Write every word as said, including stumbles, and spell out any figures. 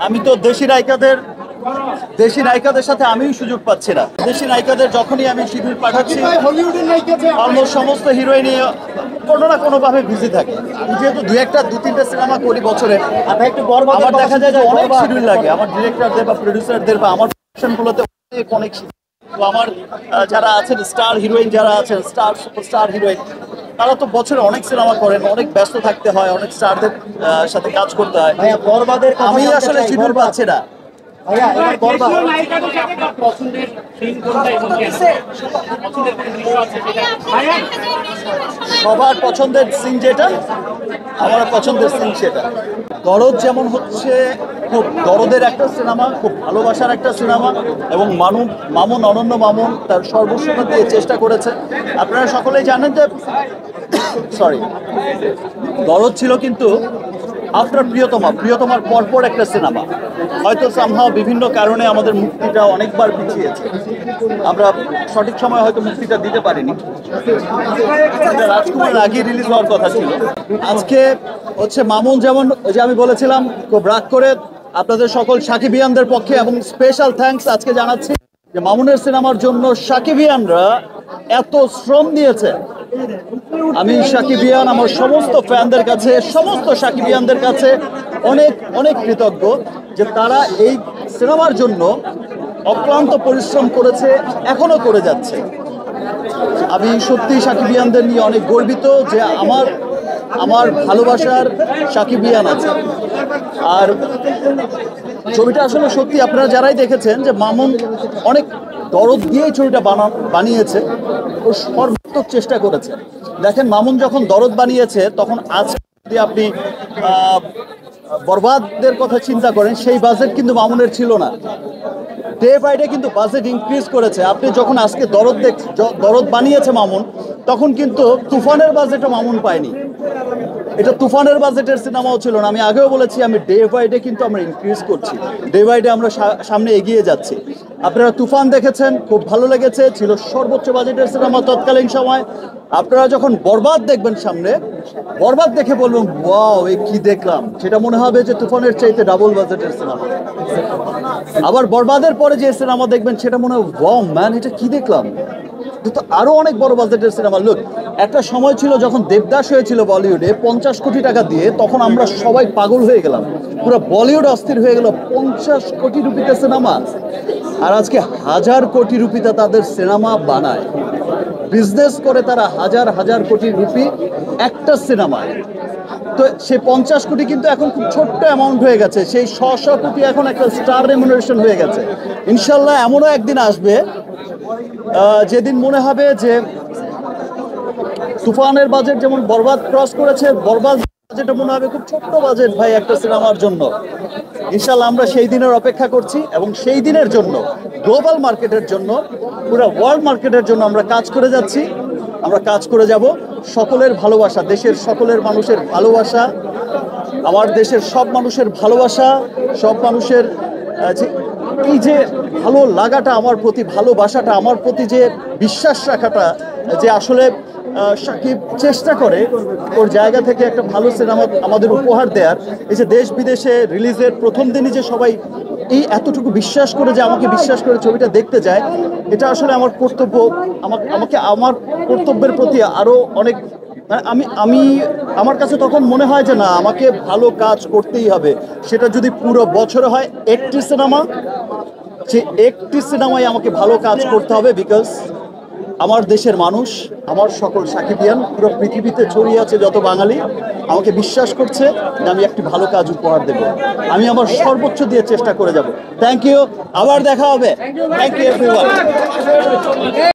আমি তো দেশি নায়িকাদের দেশি নায়িকাদের সাথে আমিও সুযোগ পাচ্ছি না। দেশি নায়িকাদের যখনই আমি শিডিউল পাঠাচ্ছি অলমোস্ট সমস্ত হিরোইনই কোনো না কোনোভাবে বিজি থাকে। আমি যেহেতু দু একটা দু তিনটা সিনেমা করি বছরে, আমার দেখা যায় যে অনেক শিডিউল লাগে আমার ডিরেক্টরদের বা প্রডিউসারদের বা আমার প্রোডাকশনগুলোতে অনেক অনেক তো আমার যারা আছেন স্টার হিরোইন যারা আছেন স্টার সুপারস্টার হিরোইন তারা তো বছরে অনেক সিনেমা করেন, অনেক ব্যস্ত থাকতে হয়, অনেক স্টারদের সাথে কাজ করতে হয়। আমি আসলে শিডিউল পাচ্ছি না। সবার পছন্দের সিন যেটা আমার পছন্দের সিন সেটা। দরদ যেমন হচ্ছে খুব দরদের একটা সিনেমা, খুব ভালোবাসার একটা সিনেমা এবং মানু মামুন অনন্য মামুন তার সর্বস্বতা দিয়ে চেষ্টা করেছে। আপনারা সকলেই জানেন যে সরি দরদ ছিল কিন্তু আফটার প্রিয়তমা প্রিয়তমার পরপর একটা সিনেমা। হয়তো সামহাও বিভিন্ন কারণে আমাদের মুক্তিটা অনেকবার পিছিয়েছে, আমরা সঠিক সময় হয়তো মুক্তিটা দিতে পারিনি। রাজকুমারের আগে রিলিজ হওয়ার কথা ছিল। আজকে হচ্ছে মামুন যেমন ওই যে আমি বলেছিলাম খুব রাগ করে আপনাদের সকল সাকিবিয়ানদের পক্ষে এবং স্পেশাল থ্যাঙ্কস আজকে জানাচ্ছি যে মামুনের সিনেমার জন্য সাকিবিয়ানরা এত শ্রম দিয়েছে। আমি সাকিবিয়ান আমার সমস্ত ফ্যানদের কাছে সমস্ত সাকিবিয়ানদের কাছে অনেক অনেক কৃতজ্ঞ যে তারা এই সিনেমার জন্য অক্লান্ত পরিশ্রম করেছে, এখনো করে যাচ্ছে। আমি সত্যি সাকিবিয়ানদের নিয়ে অনেক গর্বিত যে আমার আমার ভালোবাসার সাকিবিয়ান আছে। আর ছবিটা আসলে সত্যি আপনারা যারাই দেখেছেন যে মামুন অনেক দরদ দিয়েই ছবিটা বানা বানিয়েছে ও সর্বাত্মক চেষ্টা করেছে। দেখেন মামুন যখন দরদ বানিয়েছে তখন আজ যদি আপনি বরবাদের কথা চিন্তা করেন সেই বাজেট কিন্তু মামুনের ছিল না। ডে বাই ডে কিন্তু বাজেট ইনক্রিজ করেছে। আপনি যখন আজকে দরদ দেখ দরদ বানিয়েছে মামুন তখন কিন্তু তুফানের বাজেটও মামুন পায়নি। এটা তুফানের বাজেটের সিনেমাও ছিল না। আমি আগেও বলেছি আমি ডে বাই ডে কিন্তু আমরা ইনক্রিজ করছি, ডে বাই ডে আমরা সামনে এগিয়ে যাচ্ছি। আপনারা তুফান দেখেছেন, খুব ভালো লেগেছে, ছিল সর্বোচ্চ বাজেটের সিনেমা তৎকালীন সময়। আপনারা যখন বরবাদ দেখবেন সামনে, বরবাদ দেখে বলবেন ওয়াও এই কি দেখলাম, সেটা মনে হবে যে তুফানের চাইতে ডাবল বাজেটের সিনেমা। আবার বরবাদের পরে যে সিনেমা দেখবেন সেটা মনে হবে ওয়াও ম্যান এটা কি দেখলাম, কিন্তু আরো অনেক বড় বাজেটের সিনেমা। লুক, একটা সময় ছিল যখন দেবদাস হয়েছিল বলিউডে পঞ্চাশ কোটি টাকা দিয়ে, তখন আমরা সবাই পাগল হয়ে গেলাম, পুরো বলিউড অস্থির হয়ে গেল। পঞ্চাশ কোটি রুপিতে সিনেমা, আর আজকে হাজার কোটি রুপিতে তাদের সিনেমা বানায়, বিজনেস করে তারা হাজার হাজার কোটি রুপি একটা সিনেমায়। তো সেই পঞ্চাশ কোটি কিন্তু এখন খুব ছোট্ট অ্যামাউন্ট হয়ে গেছে, সেই শ শ কোটি এখন একটা স্টার রেমুনারেশন হয়ে গেছে। ইনশাল্লাহ এমনও একদিন আসবে যেদিন মনে হবে যে তুফানের বাজেট যেমন বরবাদ ক্রস করেছে, বরবাদ বাজেটও মনে হবে খুব ছোট্ট বাজেট ভাই একটা সিনেমার জন্য। ইনশাল্লাহ আমরা সেই দিনের অপেক্ষা করছি এবং সেই দিনের জন্য গ্লোবাল মার্কেটের জন্য পুরো ওয়ার্ল্ড মার্কেটের জন্য আমরা কাজ করে যাচ্ছি, আমরা কাজ করে যাব। সকলের ভালোবাসা, দেশের সকলের মানুষের ভালোবাসা, আমার দেশের সব মানুষের ভালোবাসা, সব মানুষের যে এই যে ভালো লাগাটা আমার প্রতি, ভালোবাসাটা আমার প্রতি, যে বিশ্বাস রাখাটা, যে আসলে সাকিব চেষ্টা করে ওর জায়গা থেকে একটা ভালো সিনেমা আমাদের উপহার দেওয়ার। এই যে দেশ বিদেশে রিলিজের প্রথম দিনই যে সবাই এই এতটুকু বিশ্বাস করে, যে আমাকে বিশ্বাস করে ছবিটা দেখতে যায়, এটা আসলে আমার কর্তব্য, আমাকে আমাকে আমার কর্তব্যের প্রতি আরও অনেক আমি আমি আমার কাছে তখন মনে হয় যে না, আমাকে ভালো কাজ করতেই হবে। সেটা যদি পুরো বছরে হয় একটি সিনেমা, সে একটি সিনেমায় আমাকে ভালো কাজ করতে হবে। বিকজ আমার দেশের মানুষ, আমার সকল সাকিবিয়ান পুরো পৃথিবীতে ছড়িয়ে আছে যত বাঙালি, আমাকে বিশ্বাস করছে যে আমি একটি ভালো কাজ উপহার দেব। আমি আমার সর্বোচ্চ দিয়ে চেষ্টা করে যাব। থ্যাংক ইউ, আবার দেখা হবে। Thank you everyone.